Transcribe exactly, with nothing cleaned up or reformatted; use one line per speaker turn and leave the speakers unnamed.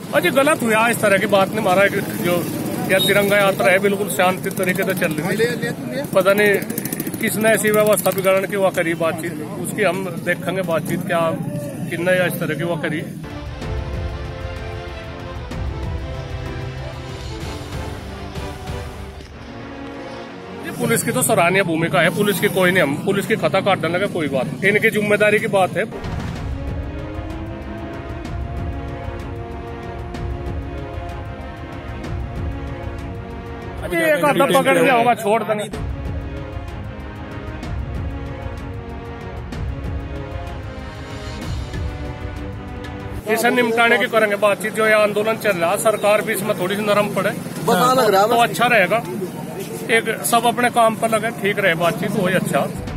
अजी गलत हुआ इस तरह की बात नहीं। हमारा जो या तिरंगा यात्रा है बिल्कुल शांति तरीके से चल रही है। पता नहीं किसने ऐसी व्यवस्था बिगाड़ने की वो करी बातचीत, उसकी हम देखेंगे बातचीत क्या किन्ने या इस तरह की वो करी। पुलिस की तो सराहनीय भूमिका है, पुलिस की कोई नहीं, हम पुलिस की खता काट देने का कोई बात नहीं, इनकी जिम्मेदारी की बात है। एक आधा पकड़ लिया होगा, छोड़ देना। इसे निपटाने की करेंगे बातचीत। जो ये आंदोलन चल रहा है सरकार भी इसमें थोड़ी सी नरम पड़े तो अच्छा रहेगा। एक सब अपने काम पर लगे, ठीक रहे बातचीत, वही अच्छा।